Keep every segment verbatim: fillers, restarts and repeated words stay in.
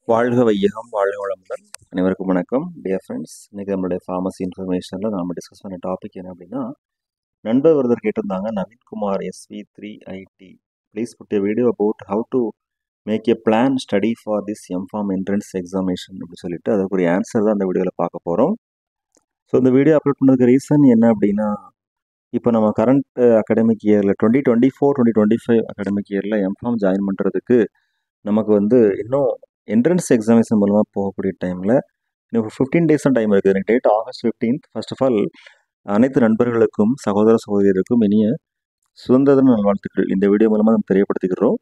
வாழ்க வையகம், வாழ்க வளமுடன். அனைவருக்கும் வணக்கம். டியர் ஃப்ரெண்ட்ஸ், இன்றைக்கி நம்மளுடைய ஃபார்மசி இன்ஃபர்மேஷனில் நாம் டிஸ்கஸ் பண்ண டாபிக் என்ன அப்படின்னா, நண்பர் ஒருத்தர் கேட்டிருந்தாங்க, Naveenkumar SV three ID please put a video about how to make a plan study for this M Pharm entrance examination அப்படின்னு சொல்லிட்டு அதுக்குரிய ஆன்சர் தான் அந்த வீடியோவில் பார்க்க போகிறோம். ஸோ இந்த வீடியோ அப்லோட் பண்ணதுக்கு ரீசன் என்ன அப்படின்னா, இப்போ நம்ம கரண்ட் அகாடமிக் இயரில் twenty twenty four twenty twenty five academic இயரில் எம்ஃபார்ம் ஜாயின் பண்ணுறதுக்கு நமக்கு வந்து இன்னும் என்ட்ரன்ஸ் எக்ஸாமினேஷன் மூலமாக போகக்கூடிய டைமில் இன்னும் ஃபிஃப்டீன் டேஸ் தான் டைம் இருக்குது. எனக்கு date August fifteenth. First of all அனைத்து நண்பர்களுக்கும் சகோதர சகோதரிகளுக்கும் இனிய சுதந்திர நல்வாழ்த்துக்கள் இந்த வீடியோ மூலமாக நம்ம தெரியப்படுத்திக்கிறோம்.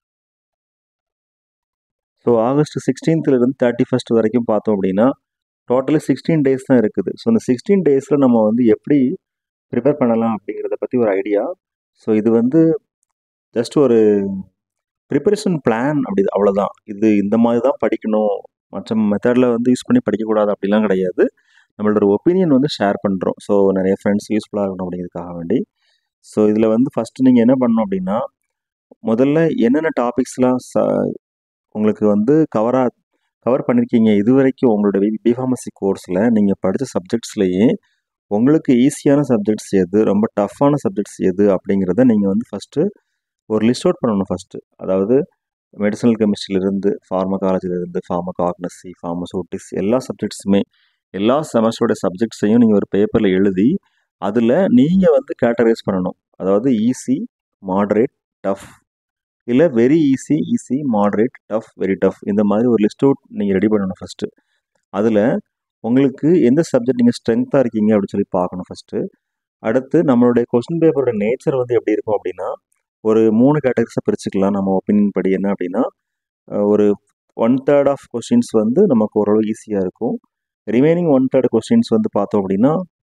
ஸோ ஆகஸ்ட் சிக்ஸ்டீன்த்லேருந்து தேர்ட்டி ஃபஸ்ட் வரைக்கும் பார்த்தோம் அப்படின்னா டோட்டலி சிக்ஸ்டீன் டேஸ் தான் இருக்குது. ஸோ இந்த சிக்ஸ்டீன் டேஸில் நம்ம வந்து எப்படி ப்ரிப்பேர் பண்ணலாம் அப்படிங்கிறத பற்றி ஒரு ஐடியா. ஸோ இது வந்து ஜஸ்ட் ஒரு ப்ரிப்பரேஷன் பிளான் அப்படி அவ்வளோதான். இது இந்த மாதிரி தான் படிக்கணும், மற்ற மெத்தடில் வந்து யூஸ் பண்ணி படிக்கக்கூடாது அப்படிலாம் கிடையாது. நம்மளோட ஒரு ஒப்பீனியன் வந்து ஷேர் பண்ணுறோம். ஸோ நிறைய ஃப்ரெண்ட்ஸ் யூஸ்ஃபுல்லாக இருக்கணும் அப்படிங்கிறதுக்காக வேண்டி. ஸோ இதில் வந்து ஃபஸ்ட்டு நீங்கள் என்ன பண்ணணும் அப்படின்னா, முதல்ல என்னென்ன டாபிக்ஸ்லாம் ச உங்களுக்கு வந்து கவராக கவர் பண்ணியிருக்கீங்க இது வரைக்கும் உங்களோட பிஃபார்மசி கோர்ஸில் நீங்கள் படித்த சப்ஜெக்ட்ஸ்லேயே உங்களுக்கு ஈஸியான சப்ஜெக்ட்ஸ் எது, ரொம்ப டஃப்பான சப்ஜெக்ட்ஸ் எது அப்படிங்கிறத நீங்கள் வந்து ஃபஸ்ட்டு ஒரு லிஸ்ட் அவுட் பண்ணணும். ஃபஸ்ட்டு அதாவது மெடிசனல் கெமிஸ்ட்ரியிலேருந்து ஃபார்மகாலஜிலேருந்து ஃபார்மகாக்னசி ஃபார்மசூட்டிக்ஸ் எல்லா சப்ஜெக்ட்ஸுமே எல்லா செமஸ்டரோட சப்ஜெக்ட்ஸையும் நீங்கள் ஒரு பேப்பரில் எழுதி அதில் நீங்கள் வந்து கேட்டகரைஸ் பண்ணணும். அதாவது ஈஸி, மாடரேட், டஃப், இல்லை very easy, easy, moderate, tough, very tough, இந்த மாதிரி ஒரு லிஸ்ட் அவுட் நீங்கள் ரெடி பண்ணணும் ஃபஸ்ட்டு. அதில் உங்களுக்கு எந்த சப்ஜெக்ட் நீங்கள் ஸ்ட்ரென்த்தாக இருக்கீங்க அப்படின்னு சொல்லி பார்க்கணும் ஃபஸ்ட்டு. அடுத்து நம்மளுடைய கொஸ்டின் பேப்பரோட நேச்சர் வந்து எப்படி இருக்கும் அப்படின்னா, ஒரு மூணு கேட்டகரிஸாக பிரிச்சுக்கலாம் நம்ம ஒப்பீனியன் படி. என்ன அப்படின்னா, ஒரு ஒன் தேர்ட் ஆஃப் கொஸ்டின்ஸ் வந்து நமக்கு ஓரளவு ஈஸியாக இருக்கும். ரிமைனிங் ஒன் தேர்ட் கொஸ்டின்ஸ் வந்து பார்த்தோம் அப்படின்னா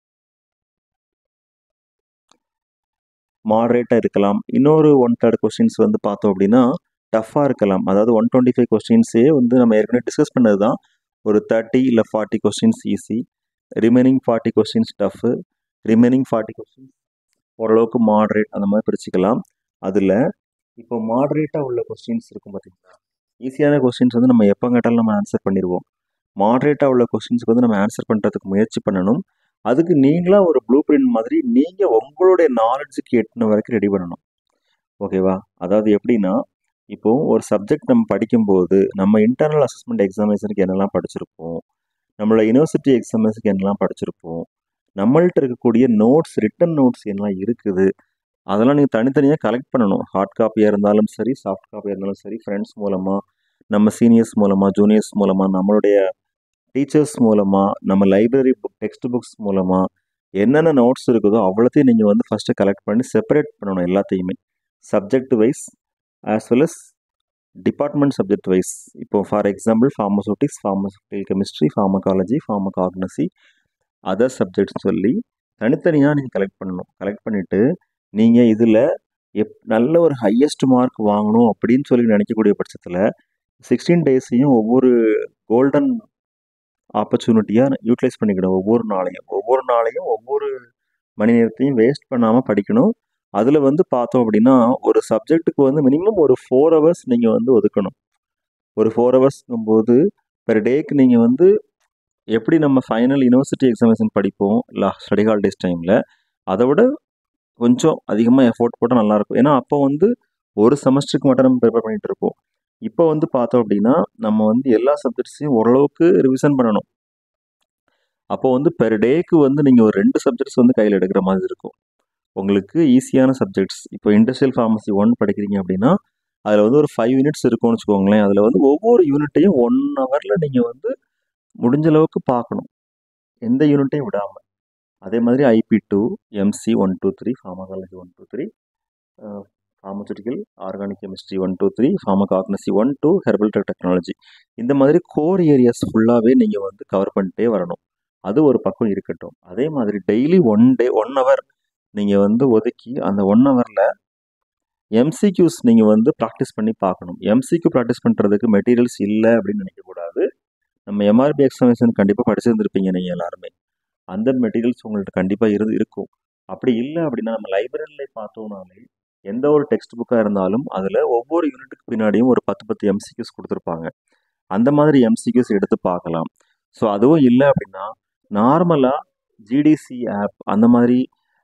மாடரேட்டாக இருக்கலாம். இன்னொரு ஒன் தேர்ட் கொஸ்டின்ஸ் வந்து பார்த்தோம் அப்படின்னா டஃப்பாக இருக்கலாம். அதாவது ஒன் டுவெண்ட்டி ஃபைவ் கொஸ்டின்ஸே வந்து நம்ம ஏற்கனவே டிஸ்கஸ் பண்ணது தான். ஒரு தேர்ட்டி இல்லை forty questions easy, remaining forty questions tough, remaining forty questions ஓரளவுக்கு மாடரேட், அந்த மாதிரி பிரிச்சுக்கலாம். அதில் இப்போ மாடரேட்டாக உள்ள கொஸ்டின்ஸ் இருக்கும் பார்த்தீங்களா, ஈஸியான கொஸ்டின்ஸ் வந்து நம்ம எப்போ கேட்டாலும் நம்ம ஆன்சர் பண்ணிடுவோம். மாடரேட்டாக உள்ள கொஸ்டின்ஸ்க்கு வந்து நம்ம ஆன்சர் பண்ணுறதுக்கு முயற்சி பண்ணணும். அதுக்கு நீங்களாக ஒரு ப்ளூ பிரிண்ட் மாதிரி நீங்கள் உங்களுடைய நாலேஜுக்கு எட்டின வரைக்கும் ரெடி பண்ணணும். ஓகேவா? அதாவது எப்படின்னா, இப்போது ஒரு சப்ஜெக்ட் நம்ம படிக்கும்போது நம்ம இன்டர்னல் அசஸ்மெண்ட் எக்ஸாமினேஷனுக்கு என்னெல்லாம் படிச்சிருப்போம், நம்மளோட யூனிவர்சிட்டி எக்ஸாமினேஷனுக்கு என்னெல்லாம் படிச்சிருப்போம், நம்மள்ட்ட இருக்கக்கூடிய நோட்ஸ், ரிட்டன் நோட்ஸ் என்னெல்லாம் இருக்குது, அதெல்லாம் நீங்கள் தனித்தனியாக கலெக்ட் பண்ணணும். ஹார்ட் காப்பியாக இருந்தாலும் சரி, சாஃப்ட் காப்பியாக இருந்தாலும் சரி, ஃப்ரெண்ட்ஸ் மூலமாக, நம்ம சீனியர்ஸ் மூலமாக, ஜூனியர்ஸ் மூலமாக, நம்மளுடைய டீச்சர்ஸ் மூலமாக, நம்ம லைப்ரரி புக் டெக்ஸ்ட் புக்ஸ் மூலமாக என்னென்ன நோட்ஸ் இருக்குதோ அவ்வளோத்தையும் நீங்கள் வந்து ஃபஸ்ட்டு கலெக்ட் பண்ணி செப்பரேட் பண்ணணும். எல்லாத்தையுமே subject wise as well as department subject wise. இப்போ for example pharmaceutics, pharmaceutical chemistry, pharmacology, pharmacognosy, other subjects சொல்லி தனித்தனியாக நீங்கள் கலெக்ட் பண்ணணும். கலெக்ட் பண்ணிவிட்டு நீங்கள் இதில் எப் நல்ல ஒரு ஹையஸ்ட் மார்க் வாங்கணும் அப்படின்னு சொல்லி நினைக்கக்கூடிய பட்சத்தில் சிக்ஸ்டீன் டேஸையும் ஒவ்வொரு கோல்டன் ஆப்பர்ச்சுனிட்டியாக யூட்டிலைஸ் பண்ணிக்கணும். ஒவ்வொரு நாளையும் ஒவ்வொரு நாளையும் ஒவ்வொரு மணி நேரத்தையும் வேஸ்ட் பண்ணாமல் படிக்கணும். அதில் வந்து பார்த்தோம் அப்படின்னா ஒரு சப்ஜெக்ட்டுக்கு வந்து மினிமம் ஒரு ஃபோர் ஹவர்ஸ் நீங்கள் வந்து ஒதுக்கணும். ஒரு ஃபோர் ஹவர்ஸ்ங்கும்போது பெர் டேக்கு நீங்கள் வந்து எப்படி நம்ம ஃபைனல் யூனிவர்சிட்டி எக்ஸாமினேஷன் படிப்போம் இல்லை ஸ்டடி ஹாலிடேஸ் டைமில், அதை விட கொஞ்சம் அதிகமாக எஃபோர்ட் போட்டால் நல்லாயிருக்கும். ஏன்னா அப்போ வந்து ஒரு செமஸ்டருக்கு மட்டும் நம்ம ப்ரிப்பேர் பண்ணிகிட்டு இருப்போம். இப்போ வந்து பார்த்தோம் அப்படின்னா நம்ம வந்து எல்லா சப்ஜெக்ட்ஸையும் ஓரளவுக்கு ரிவிஷன் பண்ணணும். அப்போ வந்து பெர் டேக்கு வந்து நீங்கள் ஒரு ரெண்டு சப்ஜெக்ட்ஸ் வந்து கையில் எடுக்கிற மாதிரி இருக்கும். உங்களுக்கு ஈஸியான சப்ஜெக்ட்ஸ் இப்போ இண்டஸ்ட்ரியல் ஃபார்மசி ஒன் படிக்கிறீங்க அப்படின்னா அதில் வந்து ஒரு ஃபைவ் யூனிட்ஸ் இருக்கும்னு வச்சுக்கோங்களேன். அதில் வந்து ஒவ்வொரு யூனிட்டையும் ஒன் ஹவரில் நீங்கள் வந்து முடிஞ்ச அளவுக்கு பார்க்கணும், எந்த யூனிட்டையும் விடாமல். அதே மாதிரி IP two, MC one two three, pharmacology one two three, pharmaceutical organic chemistry one two three, pharmacognosy one two, herbal technology, இந்த மாதிரி கோர் ஏரியாஸ் ஃபுல்லாகவே நீங்கள் வந்து கவர் பண்ணிட்டே வரணும். அது ஒரு பக்கம் இருக்கட்டும். அதே மாதிரி daily one day one hour நீங்கள் வந்து ஒதுக்கி அந்த ஒன் ஹவரில் எம்சிக்யூஸ் நீங்கள் வந்து ப்ராக்டிஸ் பண்ணி பார்க்கணும். எம்சிக்யூ ப்ராக்டிஸ் பண்ணுறதுக்கு மெட்டீரியல்ஸ் இல்லை அப்படின்னு நினைக்கக்கூடாது. நம்ம எம்ஆர்பி எக்ஸாமினேஷன் கண்டிப்பாக படிச்சிருந்துருப்பீங்க நீங்கள் எல்லாருமே. அந்த மெட்டீரியல்ஸ் உங்கள்கிட்ட கண்டிப்பாக இருந்து இருக்கும். அப்படி இல்லை அப்படின்னா நம்ம லைப்ரரியில் பார்த்தோம்னாலே எந்த ஒரு டெக்ஸ்ட் புக்காக இருந்தாலும் அதில் ஒவ்வொரு யூனிட்டுக்கு பின்னாடியும் ஒரு பத்து பத்து எம்சிக்யூஸ் கொடுத்துருப்பாங்க. அந்த மாதிரி எம்சிக்யூஸ் எடுத்து பார்க்கலாம். ஸோ அதுவும் இல்லை அப்படின்னா நார்மலாக ஜிடிசி ஆப் அந்த மாதிரி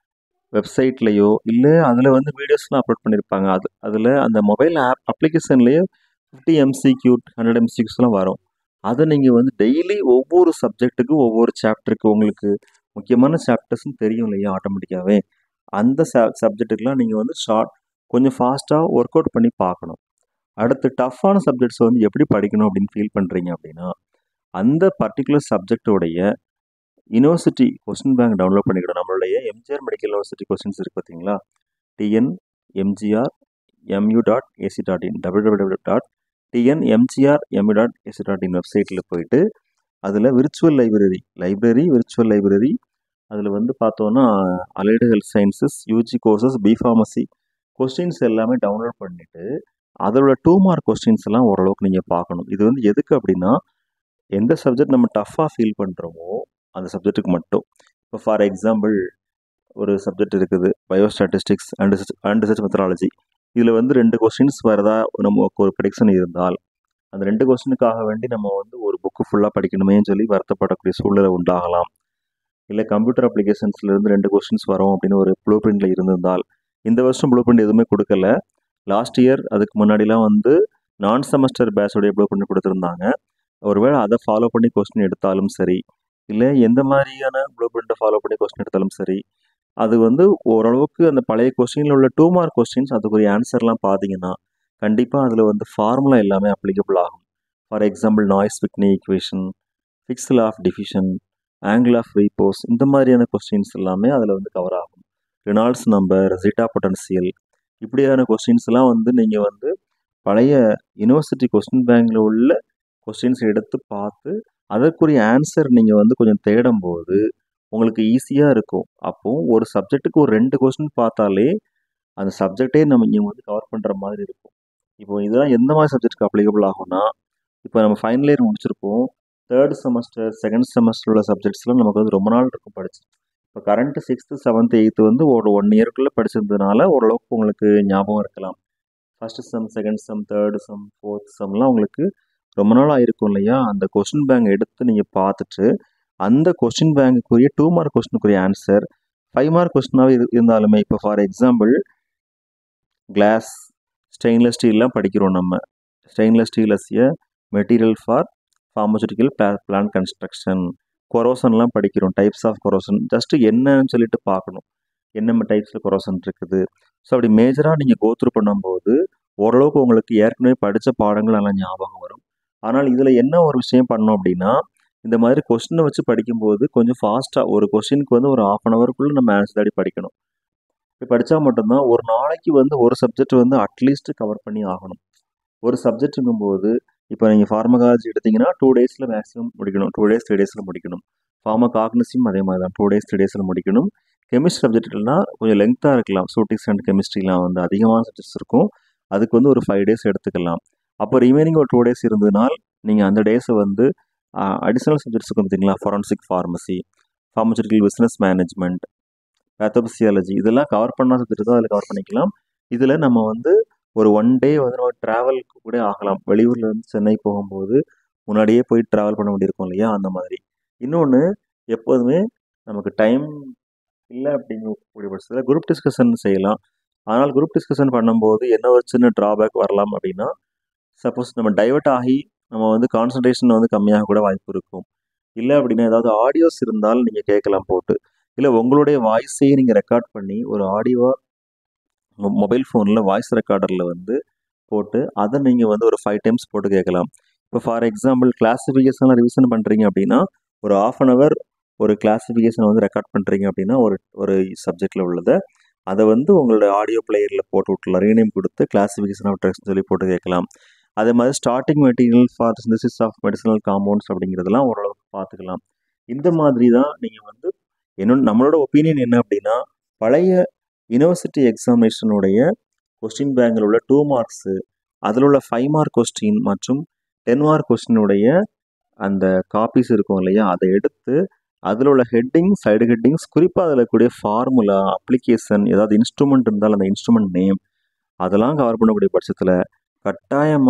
வெப்சைட்லேயோ இல்லை அதில் வந்து வீடியோஸ்லாம் அப்லோட் பண்ணியிருப்பாங்க. அது அதில் அந்த மொபைல் ஆப் அப்ளிகேஷன்லேயே ஃபிஃப்டி எம்சிக்யூ ஹண்ட்ரட் எம்சிக்யூஸ்லாம் வரும். அதை நீங்கள் வந்து டெய்லி ஒவ்வொரு சப்ஜெக்ட்டுக்கு ஒவ்வொரு சாப்டருக்கு உங்களுக்கு முக்கியமான சாப்டர்ஸ்னு தெரியும் இல்லையா ஆட்டோமேட்டிக்காகவே, அந்த ச சப்ஜெக்ட்டுக்கெலாம் நீங்கள் வந்து ஷார்ட் கொஞ்சம் ஃபாஸ்ட்டாக ஒர்க் அவுட் பண்ணி பார்க்கணும். அடுத்து டஃப்பான சப்ஜெக்ட்ஸ் வந்து எப்படி படிக்கணும் அப்படின்னு ஃபீல் பண்ணுறீங்க அப்படின்னா அந்த பர்டிகுலர் சப்ஜெக்டோடைய யூனிவர்சிட்டி கொஸ்டின் பேங்க் டவுன்லோட் பண்ணிக்கணும். நம்மளுடைய எம்ஜிஆர் மெடிக்கல் யூனிவர்சிட்டி கொஸ்டின்ஸ் இருக்குது பார்த்தீங்களா, TN MGR MU dot AC dot in W W W dot TN MGR MU dot AC dot in வெப்சைட்டில் போயிட்டு அதில் virtual library library virtual library அதில் வந்து பார்த்தோன்னா allied health sciences UG courses B pharmacy questions எல்லாமே download பண்ணிவிட்டு அதோட டூ மார்க் கொஸ்டின்ஸ் எல்லாம் ஓரளவுக்கு நீங்கள் பார்க்கணும். இது வந்து எதுக்கு அப்படின்னா எந்த சப்ஜெக்ட் நம்ம டஃப்பாக ஃபீல் பண்ணுறோமோ அந்த சப்ஜெக்ட்டுக்கு மட்டும். இப்போ ஃபார் எக்ஸாம்பிள் ஒரு சப்ஜெக்ட் இருக்குது biostatistics and and research methodology. இதில் வந்து ரெண்டு கொஸ்டின்ஸ் வரதா நமக்கு ஒரு ப்ரெடிக்ஷன் இருந்தால் அந்த ரெண்டு கொஸ்டினுக்காக வேண்டி நம்ம வந்து ஒரு புக்கு ஃபுல்லாக படிக்கணுமேன்னு சொல்லி வருத்தப்படக்கூடிய சூழ்நிலை உண்டாகலாம். இல்லை கம்ப்யூட்டர் அப்ளிகேஷன்ஸ்லேருந்து ரெண்டு கொஸ்டின்ஸ் வரும் அப்படின்னு ஒரு ப்ளூ பிரிண்டில் இருந்திருந்தால், இந்த வருஷம் ப்ளூ பிரிண்ட் எதுவுமே கொடுக்கல. லாஸ்ட் இயர் அதுக்கு முன்னாடிலாம் வந்து நான் செமஸ்டர் பேட்சோடைய ப்ளூ பிரிண்ட் கொடுத்துருந்தாங்க. ஒருவேளை அதை ஃபாலோ பண்ணி கொஸ்டின் எடுத்தாலும் சரி, இல்லை எந்த மாதிரியான ப்ளூ பிரிண்ட்டை ஃபாலோ பண்ணி கொஸ்டின் எடுத்தாலும் சரி, அது வந்து ஓரளவுக்கு அந்த பழைய கொஸ்டினில் உள்ள டூ மார்க் கொஸ்டின்ஸ் அதுக்குரிய ஆன்சர்லாம் பார்த்தீங்கன்னா கண்டிப்பாக அதில் வந்து ஃபார்முலா எல்லாமே அப்ளிகபிள் ஆகும். For example Noyes Whitney equation, Fick's law of diffusion, angle of repose, இந்த மாதிரியான கொஸ்டின்ஸ் எல்லாமே அதில் வந்து கவர் ஆகும். ரெனால்ட்ஸ் நம்பர், ஜீட்டா பொட்டன்சியல், இப்படியான கொஸ்டின்ஸ்லாம் வந்து நீங்கள் வந்து பழைய யூனிவர்சிட்டி கொஸ்டின் பேங்கில் உள்ள கொஸ்டின்ஸ் எடுத்து பார்த்து அதற்குரிய ஆன்சர் நீங்கள் வந்து கொஞ்சம் தேடும்போது உங்களுக்கு ஈஸியாக இருக்கும். அப்போது ஒரு சப்ஜெக்ட்டுக்கு ஒரு ரெண்டு கொஸ்டின் பார்த்தாலே அந்த சப்ஜெக்டே நம்ம இங்கே வந்து கவர் பண்ணுற மாதிரி இருக்கும். இப்போ இதெல்லாம் எந்த மாதிரி சப்ஜெக்ட்டுக்கு அப்ளிகபிள் ஆகும்னா, இப்போ நம்ம ஃபைனல் இயர் முடிச்சிருப்போம், தேர்ட் செமஸ்டர் செகண்ட் செமஸ்டர் உள்ள சப்ஜெக்ட்ஸ்லாம் நமக்கு வந்து ரொம்ப நாள் இருக்கும் படிச்சு. இப்போ கரண்ட்டு சிக்ஸ்த்து செவன்த்து எயித்து வந்து ஒரு ஒன் இயர்க்குள்ளே படிச்சிருந்ததுனால ஓரளவுக்கு உங்களுக்கு ஞாபகம் இருக்கலாம். First sem, second sem, third sem, fourth செம்லாம் உங்களுக்கு ரொம்ப நாள் ஆயிருக்கும் இல்லையா. அந்த கொஸ்டின் பேங்க் எடுத்து நீங்கள் பார்த்துட்டு அந்த கொஸ்டின் பேங்குக்குரிய டூ மார்க் கொஸ்டினுக்குரிய ஆன்சர் ஃபைவ் மார்க் கொஸ்டினாகவே இரு இருந்தாலுமே இப்போ ஃபார் எக்ஸாம்பிள் கிளாஸ் ஸ்டெயின்லெஸ் ஸ்டீல்லாம் படிக்கிறோம். நம்ம stainless steel as a material for pharmaceutical pla plant construction, கொரோசன்லாம் படிக்கிறோம், டைப்ஸ் ஆஃப் கொரோசன். ஜஸ்ட்டு என்னன்னு சொல்லிட்டு பார்க்கணும் என்னென்ன டைப்ஸில் கொரோசன் இருக்குது. ஸோ அப்படி மேஜராக நீங்கள் கோத்ரூ பண்ணும்போது ஓரளவுக்கு உங்களுக்கு ஏற்கனவே படித்த பாடங்கள் நல்லா ஞாபகம் வரும். ஆனால் இதில் என்ன ஒரு விஷயம் பண்ணோம் அப்படின்னா, இந்த மாதிரி கொஸ்டினை வச்சு படிக்கும்போது கொஞ்சம் ஃபாஸ்ட்டாக ஒரு கொஸ்டினுக்கு வந்து ஒரு ஆஃப் அன் ஹவருக்குள்ளே நம்ம ஆன்சர் தாடி படிக்கணும். இப்படி படித்தா மட்டும்தான் ஒரு நாளைக்கு வந்து ஒரு சப்ஜெக்ட் வந்து அட்லீஸ்ட் கவர் பண்ணி ஆகணும். ஒரு சப்ஜெக்ட்டுங்கும்போது இப்போ நீங்கள் ஃபார்மகாலஜி எடுத்திங்கன்னா டூ டேஸில் மேக்ஸிமம் முடிக்கணும், டூ டேஸ் த்ரீ டேஸில் முடிக்கணும். ஃபார்மகாக்னசியும் அதே மாதிரி தான், டூ டேஸ் த்ரீ டேஸில் முடிக்கணும். கெமிஸ்ட்ரி சப்ஜெக்ட்லாம் கொஞ்சம் லெங்க்த்தாக இருக்கலாம், சூட்டிக்ஸ் அண்ட் கெமிஸ்ட்ரிலாம் வந்து அதிகமான சப்ஜெக்ட்ஸ் இருக்கும், அதுக்கு வந்து ஒரு ஃபைவ் டேஸ் எடுத்துக்கலாம். அப்போ ரிமைனிங் ஒரு டூ டேஸ் இருந்ததுனால் நீங்கள் அந்த டேஸை வந்து அடிஷ்னல் சப்ஜெக்ட்ஸ் இருக்கும் பார்த்தீங்களா, forensic pharmacy, pharmaceutical business management, pathophysiology, இதெல்லாம் கவர் பண்ணால் சப்ஜெக்ட் தான் அதில் கவர் பண்ணிக்கலாம். இதில் நம்ம வந்து ஒரு ஒன் டே வந்து நம்ம ட்ராவலுக்கு கூட ஆகலாம். வெளியூரில் இருந்து சென்னை போகும்போது முன்னாடியே போய் ட்ராவல் பண்ண வேண்டியிருக்கும் இல்லையா, அந்த மாதிரி. இன்னொன்று, எப்போதுமே நமக்கு டைம் இல்லை அப்படிங்கக்கூடிய பட்சத்தில் குரூப் டிஸ்கஷன் செய்யலாம். ஆனால் குரூப் டிஸ்கஷன் பண்ணும்போது என்ன ஒரு சின்ன ட்ராபேக் வரலாம் அப்படின்னா, சப்போஸ் நம்ம டைவர்ட் ஆகி நம்ம வந்து கான்சன்ட்ரேஷன் வந்து கம்மியாக கூட வாய்ப்பு இருக்கும். இல்லை அப்படின்னா ஏதாவது ஆடியோஸ் இருந்தால் நீங்கள் கேட்கலாம் போட்டு, இல்லை உங்களுடைய வாய்ஸையே நீங்கள் ரெக்கார்ட் பண்ணி ஒரு ஆடியோவாக மொபைல் ஃபோனில் வாய்ஸ் ரெக்கார்டரில் வந்து போட்டு அதை நீங்கள் வந்து ஒரு ஃபைவ் டைம்ஸ் போட்டு கேட்கலாம். இப்போ ஃபார் எக்ஸாம்பிள் கிளாஸிஃபிகேஷன்லாம் ரிவிஷன் பண்ணுறீங்க அப்படின்னா ஒரு ஆஃப் அன் ஹவர் ஒரு கிளாஸிஃபிகேஷனை வந்து ரெக்கார்ட் பண்ணுறீங்க அப்படின்னா ஒரு ஒரு சப்ஜெக்டில் உள்ளதை அதை வந்து உங்களோட ஆடியோ பிளேயரில் போட்டு விட்டுலாம், ரீநேம் கொடுத்து கிளாஸிஃபிகேஷன் ஆஃப் ட்ரக்ஸ்னு சொல்லி போட்டு கேட்கலாம். அதே மாதிரி starting material for synthesis of medicinal compounds அப்படிங்கிறதெல்லாம் ஓரளவுக்கு பார்த்துக்கலாம். இந்த மாதிரி தான் நீங்கள் வந்து என்னோட நம்மளோட ஒப்பீனியன் என்ன அப்படின்னா, பழைய யூனிவர்சிட்டி எக்ஸாமினேஷனுடைய கொஸ்டின் பேங்கில் உள்ள டூ மார்க்ஸு, அதில் உள்ள ஃபைவ் மார்க் கொஸ்டின் மற்றும் டென் மார்க் கொஸ்டினுடைய அந்த காப்பீஸ் இருக்கும் இல்லையா, அதை எடுத்து அதில் உள்ள ஹெட்டிங், சைடு ஹெட்டிங்ஸ், குறிப்பாக அதில் கூடிய ஃபார்முலா, அப்ளிகேஷன், ஏதாவது இன்ஸ்ட்ருமெண்ட் இருந்தால் அந்த இன்ஸ்ட்ருமெண்ட் நேம், அதெல்லாம் கவர் பண்ணக்கூடிய பட்சத்தில் கட்டாயமாக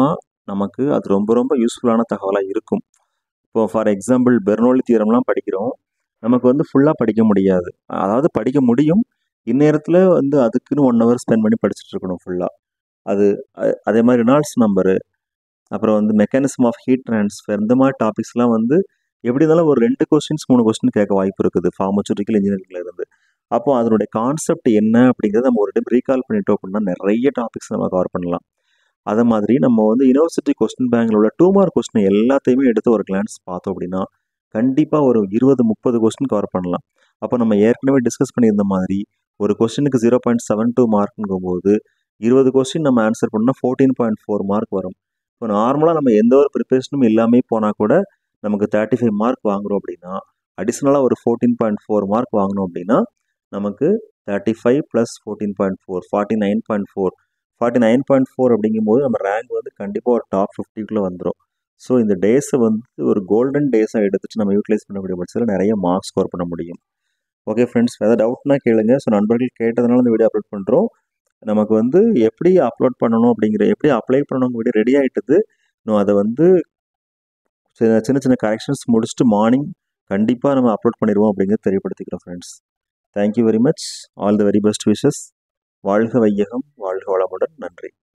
நமக்கு அது ரொம்ப ரொம்ப யூஸ்ஃபுல்லான தகவலாக இருக்கும். இப்போ ஃபார் எக்ஸாம்பிள் பெர்னோலி தியரம்லாம் படிக்கிறோம். நமக்கு வந்து ஃபுல்லாக படிக்க முடியாது. அதாவது படிக்க முடியும். இந்நேரத்தில் வந்து அதுக்குன்னு ஒன் ஹவர் ஸ்பெண்ட் பண்ணி படிச்சுட்டு இருக்கணும் ஃபுல்லாக. அது அ- அதே மாதிரி ரெனால்ட்ஸ் நம்பரு, அப்புறம் வந்து மெக்கானிசம் ஆஃப் ஹீட் ட்ரான்ஸ்ஃபர், இந்த மாதிரி டாபிக்ஸ்லாம் வந்து எப்படி இருந்தாலும் ஒரு ரெண்டு கொஸ்டின்ஸ் மூணு கொஸ்டின் கேட்க வாய்ப்பு இருக்குது ஃபார்மசூட்டிக்கல் இன்ஜினியரிங்ல இருந்து. அப்போ அதனுடைய கான்செப்ட் என்ன அப்படிங்கிறத நம்ம ஒரு டைம் ரீகால் பண்ணிட்டோம் அப்படின்னா நிறைய டாபிக்ஸ் நம்ம கவர் பண்ணலாம். அதே மாதிரி நம்ம வந்து யூனிவர்சிட்டி கொஸ்டின் பேங்க்ல உள்ள டூ மார்க் கொஸ்டின் எல்லாத்தையுமே எடுத்து ஒரு கிளான்ஸ் பார்த்தோம் அப்படின்னா கண்டிப்பாக ஒரு இருபது முப்பது கொஸ்டின் கவர் பண்ணலாம். அப்போ நம்ம ஏற்கனவே டிஸ்கஸ் பண்ணியிருந்த மாதிரி ஒரு கொஸ்டினுக்கு ஜீரோ பாயிண்ட் செவன் டூ மார்க்குங்கும் போது இருபது கொஸ்டின் நம்ம ஆன்சர் பண்ணால் ஃபோர்டீன் பாயிண்ட் ஃபோர் மார்க் வரும். இப்போ நார்மலாக நம்ம எந்த ஒரு ப்ரிப்பரேஷனும் இல்லாமல் போனால் கூட நமக்கு தேர்ட்டி ஃபைவ் மார்க் வாங்குறோம் அப்படின்னா அடிஷ்னலாக ஒரு ஃபோர்டீன் பாயிண்ட் ஃபோர் மார்க் வாங்கணும் அப்படின்னா நமக்கு thirty five plus fourteen point four forty nine point four forty nine point four அப்படிங்கும்போது நம்ம ரேங்க் வந்து கண்டிப்பாக ஒரு டாப் ஃபிஃப்டிக்குள்ளே வந்துடும். ஸோ இந்த டேஸை வந்து ஒரு கோல்டன் டேஸாக எடுத்துட்டு நம்ம யூட்டிலைஸ் பண்ணக்கூடிய பட்சத்தில் நிறைய மார்க்ஸ் ஸ்கோர் பண்ண முடியும். ஓகே ஃப்ரெண்ட்ஸ், ஏதாவது டவுட்னா கேளுங்க. ஸோ நண்பர்கள் கேட்டதுனால இந்த வீடியோ அப்லோட் பண்ணுறோம். நமக்கு வந்து எப்படி அப்லோட் பண்ணணும் அப்படிங்கிற எப்படி அப்ளை பண்ணணும் வீடியோ ரெடி ஆகிட்டது. இன்னும் அதை வந்து சின்ன சின்ன சின்ன கரெக்ஷன்ஸ் முடிச்சுட்டு மார்னிங் கண்டிப்பாக நம்ம அப்லோட் பண்ணிடுவோம் அப்படிங்கிறத தெரியப்படுத்திக்கிறோம் friends. Thank you very much. All the very best wishes. வாழ்க வையகம், வாழ்க வளமுடன். நன்றி.